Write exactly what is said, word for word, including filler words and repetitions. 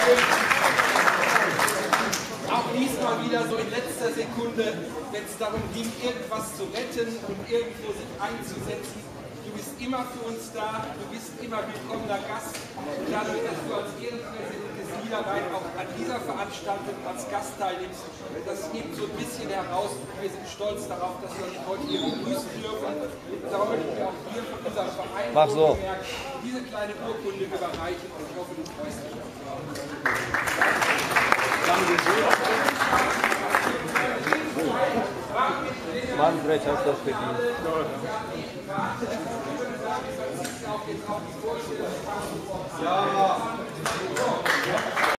Auch diesmal wieder so in letzter Sekunde, wenn es darum ging, irgendwas zu retten und irgendwo sich einzusetzen. Du bist immer für uns da, du bist immer willkommener Gast. Und dadurch, dass du als Ehrenpräsident des Niederrhein auch an dieser Veranstaltung als Gast teilnimmst, das hebt so ein bisschen heraus. Wir sind stolz darauf, dass wir dich heute hier begrüßen dürfen. Und darum möchten wir auch hier von unserem Verein Mach so. diese kleine Urkunde überreichen und ich hoffe, du freust dich auch drauf. Manfred hat das verdient. Ja.